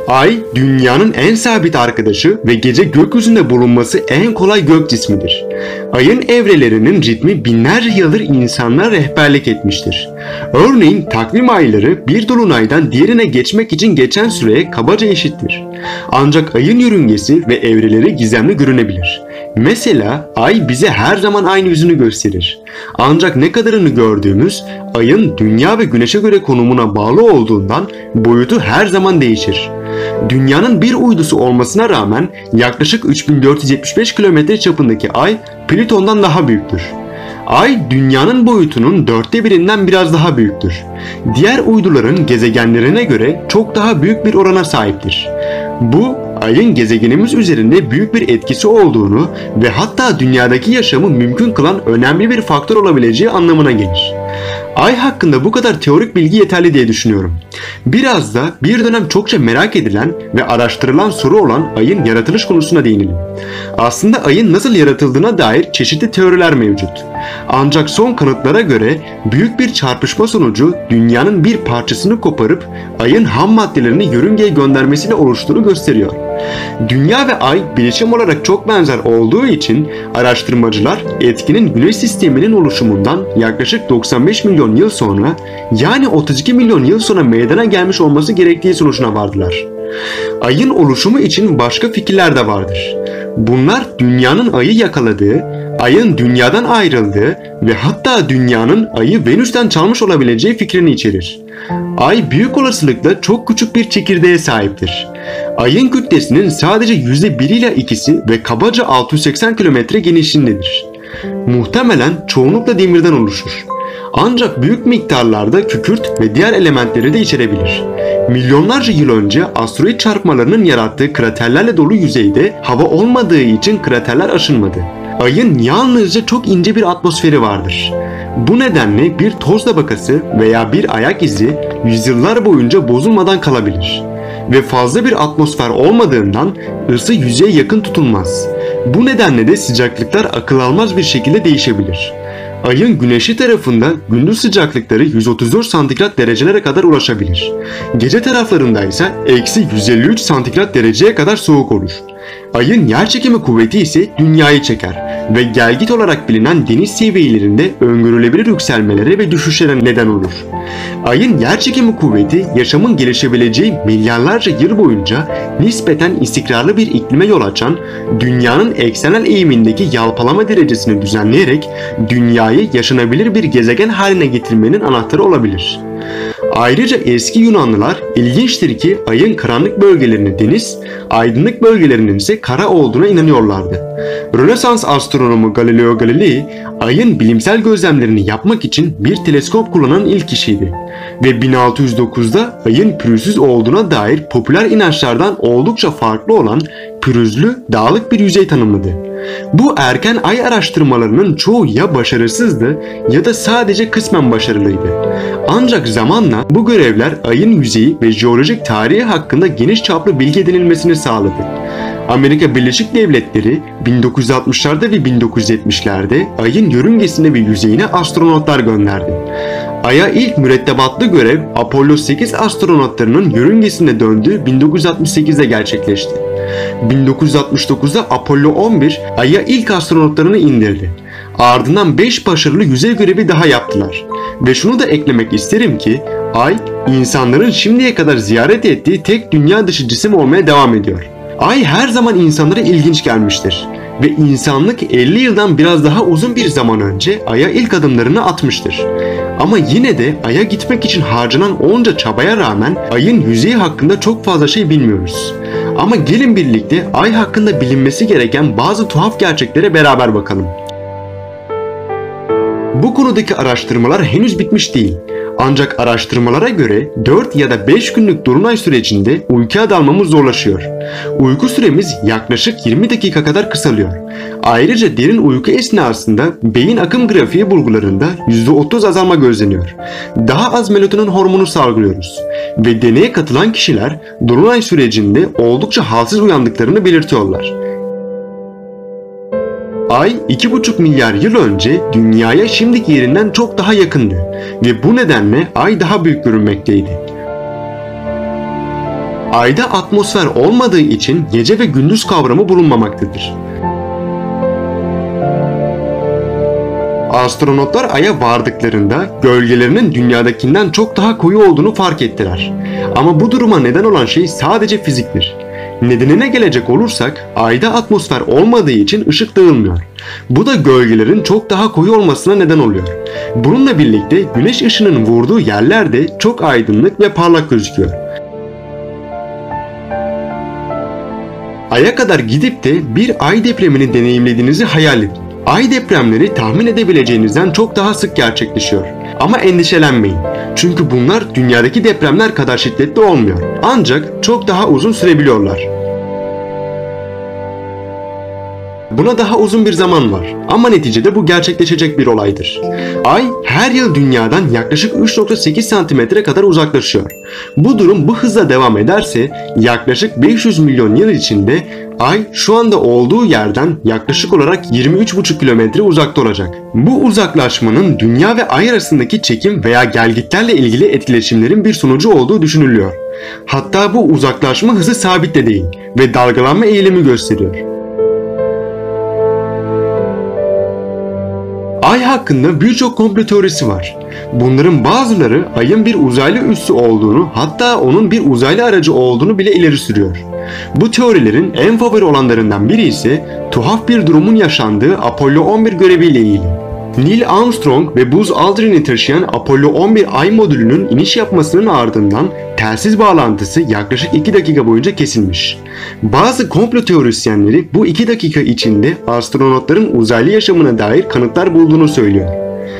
Ay, dünyanın en sabit arkadaşı ve gece gökyüzünde bulunması en kolay gök cismidir. Ayın evrelerinin ritmi binlerce yıldır insanlara rehberlik etmiştir. Örneğin takvim ayları bir dolunaydan diğerine geçmek için geçen süreye kabaca eşittir. Ancak ayın yörüngesi ve evreleri gizemli görünebilir. Mesela ay bize her zaman aynı yüzünü gösterir. Ancak ne kadarını gördüğümüz ayın dünya ve güneşe göre konumuna bağlı olduğundan boyutu her zaman değişir. Dünyanın bir uydusu olmasına rağmen yaklaşık 3475 kilometre çapındaki ay Plüton'dan daha büyüktür. Ay dünyanın boyutunun 1/4'ünden biraz daha büyüktür. Diğer uyduların gezegenlerine göre çok daha büyük bir orana sahiptir. Bu ayın gezegenimiz üzerinde büyük bir etkisi olduğunu ve hatta dünyadaki yaşamı mümkün kılan önemli bir faktör olabileceği anlamına gelir. Ay hakkında bu kadar teorik bilgi yeterli diye düşünüyorum. Biraz da bir dönem çokça merak edilen ve araştırılan soru olan ayın yaratılış konusuna değinelim. Aslında ayın nasıl yaratıldığına dair çeşitli teoriler mevcut. Ancak son kanıtlara göre büyük bir çarpışma sonucu dünyanın bir parçasını koparıp ayın ham maddelerini yörüngeye göndermesiyle oluştuğunu gösteriyor. Dünya ve ay bileşim olarak çok benzer olduğu için araştırmacılar etkinin güneş sisteminin oluşumundan yaklaşık 95 milyon yıl sonra, yani 32 milyon yıl sonra meydana gelmiş olması gerektiği sonucuna vardılar. Ayın oluşumu için başka fikirler de vardır. Bunlar dünyanın ayı yakaladığı, ayın dünyadan ayrıldığı ve hatta dünyanın ayı Venüs'ten çalmış olabileceği fikrini içerir. Ay büyük olasılıkla çok küçük bir çekirdeğe sahiptir. Ayın kütlesinin sadece %1 ile 2'si ve kabaca 680 kilometre genişliğindedir. Muhtemelen çoğunlukla demirden oluşur. Ancak büyük miktarlarda kükürt ve diğer elementleri de içerebilir. Milyonlarca yıl önce asteroid çarpmalarının yarattığı kraterlerle dolu yüzeyde hava olmadığı için kraterler aşınmadı. Ayın yalnızca çok ince bir atmosferi vardır. Bu nedenle bir toz tabakası veya bir ayak izi yüzyıllar boyunca bozulmadan kalabilir. Ve fazla bir atmosfer olmadığından ısı yüzeye yakın tutulmaz. Bu nedenle de sıcaklıklar akıl almaz bir şekilde değişebilir. Ayın güneşi tarafında gündüz sıcaklıkları 134 santigrat derecelere kadar ulaşabilir. Gece taraflarında ise -153 santigrat dereceye kadar soğuk olur. Ayın yerçekimi kuvveti ise dünyayı çeker ve gelgit olarak bilinen deniz seviyelerinde öngörülebilir yükselmelere ve düşüşlere neden olur. Ayın yerçekimi kuvveti yaşamın gelişebileceği milyarlarca yıl boyunca nispeten istikrarlı bir iklime yol açan, dünyanın eksenel eğimindeki yalpalama derecesini düzenleyerek dünyayı yaşanabilir bir gezegen haline getirmenin anahtarı olabilir. Ayrıca eski Yunanlılar ilginçtir ki ayın karanlık bölgelerini deniz, aydınlık bölgelerinin ise kara olduğuna inanıyorlardı. Rönesans astronomu Galileo Galilei, ayın bilimsel gözlemlerini yapmak için bir teleskop kullanan ilk kişiydi ve 1609'da ayın pürüzsüz olduğuna dair popüler inançlardan oldukça farklı olan pürüzlü, dağlık bir yüzey tanımladı. Bu erken ay araştırmalarının çoğu ya başarısızdı ya da sadece kısmen başarılıydı. Ancak zamanla bu görevler ayın yüzeyi ve jeolojik tarihi hakkında geniş çaplı bilgi edinilmesini sağladı. Amerika Birleşik Devletleri 1960'larda ve 1970'lerde ayın yörüngesine ve yüzeyine astronotlar gönderdi. Ay'a ilk mürettebatlı görev Apollo 8 astronotlarının yörüngesinde döndüğü 1968'de gerçekleşti. 1969'da Apollo 11 Ay'a ilk astronotlarını indirdi. Ardından 5 başarılı yüzey görevi daha yaptılar. Ve şunu da eklemek isterim ki Ay, insanların şimdiye kadar ziyaret ettiği tek dünya dışı cisim olmaya devam ediyor. Ay her zaman insanlara ilginç gelmiştir ve insanlık 50 yıldan biraz daha uzun bir zaman önce Ay'a ilk adımlarını atmıştır. Ama yine de Ay'a gitmek için harcanan onca çabaya rağmen Ay'ın yüzeyi hakkında çok fazla şey bilmiyoruz. Ama gelin birlikte Ay hakkında bilinmesi gereken bazı tuhaf gerçeklere beraber bakalım. Bu konudaki araştırmalar henüz bitmiş değil. Ancak araştırmalara göre 4 ya da 5 günlük dolunay sürecinde uykuya dalmamız zorlaşıyor. Uyku süremiz yaklaşık 20 dakika kadar kısalıyor. Ayrıca derin uyku esnasında beyin akım grafiği bulgularında %30 azalma gözleniyor. Daha az melatonin hormonu salgılıyoruz. Ve deneye katılan kişiler dolunay sürecinde oldukça halsiz uyandıklarını belirtiyorlar. Ay 2,5 milyar yıl önce Dünya'ya şimdiki yerinden çok daha yakındı ve bu nedenle Ay daha büyük görünmekteydi. Ayda atmosfer olmadığı için gece ve gündüz kavramı bulunmamaktadır. Astronotlar Ay'a vardıklarında gölgelerinin dünyadakinden çok daha koyu olduğunu fark ettiler. Ama bu duruma neden olan şey sadece fiziktir. Nedenine gelecek olursak Ay'da atmosfer olmadığı için ışık dağılmıyor. Bu da gölgelerin çok daha koyu olmasına neden oluyor. Bununla birlikte güneş ışının vurduğu yerler de çok aydınlık ve parlak gözüküyor. Ay'a kadar gidip de bir ay depremini deneyimlediğinizi hayal edin. Ay depremleri tahmin edebileceğinizden çok daha sık gerçekleşiyor. Ama endişelenmeyin. Çünkü bunlar dünyadaki depremler kadar şiddetli olmuyor. Ancak çok daha uzun sürebiliyorlar. Buna daha uzun bir zaman var ama neticede bu gerçekleşecek bir olaydır. Ay her yıl dünyadan yaklaşık 3.8 santimetre kadar uzaklaşıyor. Bu durum bu hızla devam ederse yaklaşık 500 milyon yıl içinde Ay şu anda olduğu yerden yaklaşık olarak 23,5 kilometre uzakta olacak. Bu uzaklaşmanın Dünya ve Ay arasındaki çekim veya gelgitlerle ilgili etkileşimlerin bir sonucu olduğu düşünülüyor. Hatta bu uzaklaşma hızı sabit de değil ve dalgalanma eğilimi gösteriyor. Ay hakkında birçok komplo teorisi var. Bunların bazıları Ay'ın bir uzaylı üssü olduğunu, hatta onun bir uzaylı aracı olduğunu bile ileri sürüyor. Bu teorilerin en favori olanlarından biri ise tuhaf bir durumun yaşandığı Apollo 11 göreviyle ilgili. Neil Armstrong ve Buzz Aldrin'i taşıyan Apollo 11 Ay modülünün iniş yapmasının ardından telsiz bağlantısı yaklaşık 2 dakika boyunca kesilmiş. Bazı komplo teorisyenleri bu 2 dakika içinde astronotların uzaylı yaşamına dair kanıtlar bulduğunu söylüyor.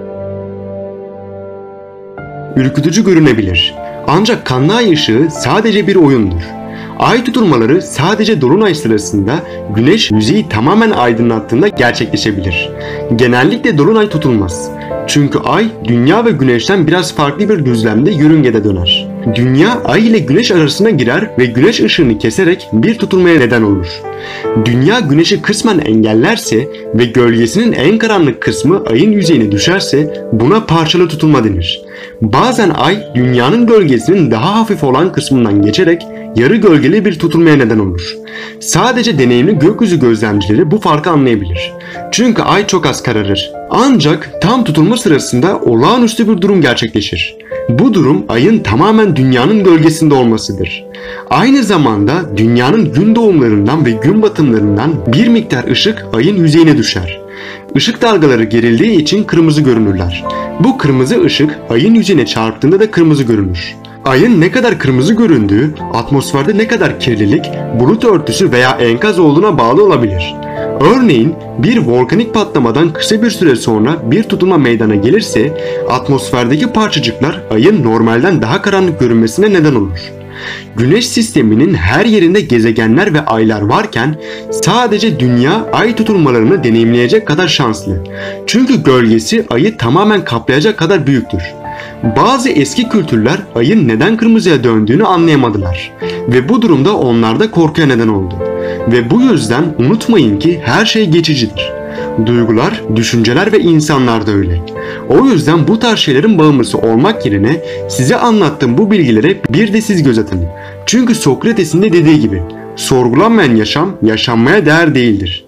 Ürkütücü görünebilir. Ancak kanlı ay ışığı sadece bir oyundur. Ay tutulmaları sadece dolunay sırasında güneş yüzeyi tamamen aydınlattığında gerçekleşebilir. Genellikle dolunay tutulmaz. Çünkü ay dünya ve güneşten biraz farklı bir düzlemde yörüngede döner. Dünya ay ile güneş arasına girer ve güneş ışığını keserek bir tutulmaya neden olur. Dünya güneşi kısmen engellerse ve gölgesinin en karanlık kısmı ayın yüzeyine düşerse buna parçalı tutulma denir. Bazen ay dünyanın gölgesinin daha hafif olan kısmından geçerek yarı gölgeli bir tutulmaya neden olur. Sadece deneyimli gökyüzü gözlemcileri bu farkı anlayabilir. Çünkü ay çok az kararır. Ancak tam tutulma sırasında olağanüstü bir durum gerçekleşir. Bu durum ayın tamamen dünyanın gölgesinde olmasıdır. Aynı zamanda dünyanın gün doğumlarından ve gün batımlarından bir miktar ışık ayın yüzeyine düşer. Işık dalgaları gerildiği için kırmızı görünürler. Bu kırmızı ışık ayın yüzeyine çarptığında da kırmızı görünür. Ayın ne kadar kırmızı göründüğü, atmosferde ne kadar kirlilik, bulut örtüsü veya enkaz olduğuna bağlı olabilir. Örneğin bir volkanik patlamadan kısa bir süre sonra bir tutulma meydana gelirse atmosferdeki parçacıklar ayın normalden daha karanlık görünmesine neden olur. Güneş sisteminin her yerinde gezegenler ve aylar varken sadece Dünya ay tutulmalarını deneyimleyecek kadar şanslı. Çünkü gölgesi ayı tamamen kaplayacak kadar büyüktür. Bazı eski kültürler ayın neden kırmızıya döndüğünü anlayamadılar ve bu durumda onlarda korkuya neden oldu. Ve bu yüzden unutmayın ki her şey geçicidir. Duygular, düşünceler ve insanlar da öyle. O yüzden bu tarz şeylerin bağımlısı olmak yerine size anlattığım bu bilgilere bir de siz göz atın. Çünkü Sokrates'in de dediği gibi sorgulanmayan yaşam yaşanmaya değer değildir.